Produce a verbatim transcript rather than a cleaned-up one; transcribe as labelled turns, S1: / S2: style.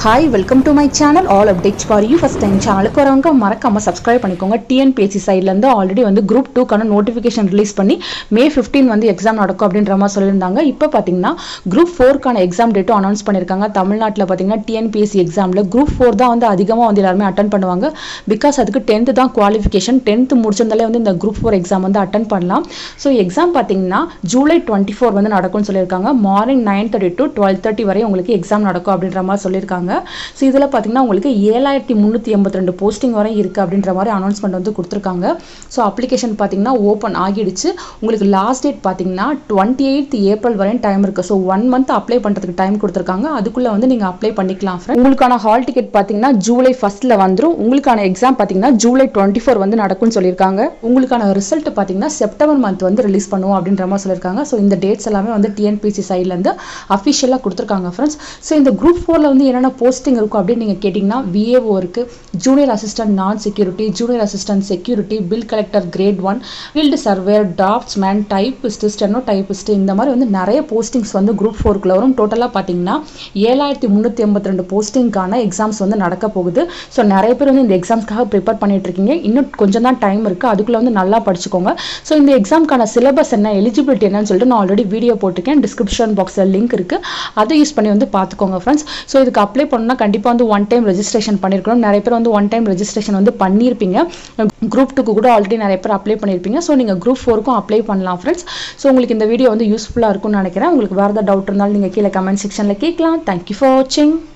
S1: Hi, welcome to my channel. All updates for you. First time channel ku varavanga marakama subscribe பண்ணிக்கோங்க. T N P S C side ல இருந்து already வந்து group two கான notification release பண்ணி May fifteenth வந்து exam நடக்கும் அப்படின்ற மாதிரி சொல்லிருந்தாங்க. இப்போ பாத்தீங்கன்னா group four கான எக்ஸாம் டேட் அனௌன்ஸ் பண்ணிருக்காங்க. தமிழ்நாட்டுல பாத்தீங்கன்னா T N P S C எக்ஸாம்ல group four தான் வந்து அதிகமா வந்து எல்லாரும் அட்டெண்ட் பண்ணுவாங்க. பிகாஸ் அதுக்கு tenth தான் குவாலிஃபிகேஷன். tenth முடிச்சதாலே வந்து இந்த group four எக்ஸாம் வந்து அட்டெண்ட் பண்ணலாம். சோ எக்ஸாம் பாத்தீங்கன்னா July twenty-fourth வந்து நடக்கும்னு சொல்லிருக்காங்க. Morning nine thirty to twelve thirty வரை உங்களுக்கு எக்ஸாம் நடக்கும் அப்படின்ற மாதிரி சொல்லிருக்காங்க. சோ இதல பாத்தீங்கன்னா உங்களுக்கு seven thousand three hundred eighty-two posting வரை இருக்கு அப்படின்ற மாதிரி அனௌன்ஸ்மென்ட் வந்து கொடுத்திருக்காங்க. சோ அப்ளிகேஷன் பாத்தீங்கன்னா ஓபன் ஆகிடுச்சு. உங்களுக்கு லாஸ்ட் டேட் பாத்தீங்கன்னா twenty-eighth April வரை டைம் இருக்கு. சோ one month அப்ளை பண்றதுக்கு டைம் கொடுத்திருக்காங்க. அதுக்குள்ள வந்து நீங்க அப்ளை பண்ணிக்கலாம் फ्रेंड्स. உங்களுக்கான ஹால் டிக்கெட் பாத்தீங்கன்னா July first ல வந்துரும். உங்களுக்கான எக்ஸாம் பாத்தீங்கன்னா July twenty-fourth வந்து நடக்கும்னு சொல்லிருக்காங்க. உங்களுக்கான ரிசல்ட் பாத்தீங்கன்னா September month வந்து ரிலீஸ் பண்ணுவோம் அப்படின்ற மாதிரி சொல்லிருக்காங்க. சோ இந்த டேட்ஸ் எல்லாமே வந்து T N P S C சைடுல இருந்து ஆபீஷியலா கொடுத்திருக்காங்க फ्रेंड्स. சோ இந்த group four ல வந்து என்னென்ன போஸ்டிங் இருக்கும் அப்படி நீங்க கேட்டிங்கனா V A O இருக்கு, junior assistant non security, junior assistant security, bill collector grade one, field surveyor, draftsman, typist, steno typist, இந்த மாதிரி வந்து நிறைய போஸ்டிங்ஸ் வந்து group four குள்ள வரும். டோட்டலா பாத்தீங்கன்னா seven thousand three hundred eighty-two போஸ்டிங்கான எக்ஸாம்ஸ் வந்து நடக்க போகுது. சோ நிறைய பேர் வந்து இந்த எக்ஸாம்ஸ்க்காக ப்ரிப்பேர் பண்ணிட்டு இருக்கீங்க. இன்னும் கொஞ்சம் தான் டைம் இருக்கு. அதுக்குள்ள வந்து நல்லா படிச்சுக்கோங்க. சோ இந்த எக்ஸாம்க்கான சிலபஸ் என்ன, எலிஜிபிலிட்டி என்னன்னு சொல்லிட்டு நான் ஆல்ரெடி வீடியோ போட்டுருக்கேன். டிஸ்கிரிப்ஷன் பாக்ஸ்ல லிங்க் இருக்கு. அதை யூஸ் பண்ணி வந்து பாத்துக்கோங்க फ्रेंड्स. சோ இதுக்கு அப்ளை பண்ணனும்னா கண்டிப்பா வந்து ஒன் டைம் ரெஜிஸ்ட்ரேஷன் பண்ணிருக்கணும். நிறைய பேர் வந்து ஒன் டைம் ரெஜிஸ்ட்ரேஷன் வந்து பண்ணிருப்பீங்க. group two க்கு கூட ஆல்ரெடி நிறைய பேர் அப்ளை பண்ணிருப்பீங்க. சோ நீங்க group four க்கும் அப்ளை பண்ணலாம் फ्रेंड्स. சோ உங்களுக்கு இந்த வீடியோ வந்து யூஸ்ஃபுல்லா இருக்கும்னு நினைக்கிறேன். உங்களுக்கு வேற ஏதாவது டவுட் இருந்தாலும் நீங்க கீழ கமெண்ட் செக்ஷன்ல கேட்கலாம். Thank you for watching.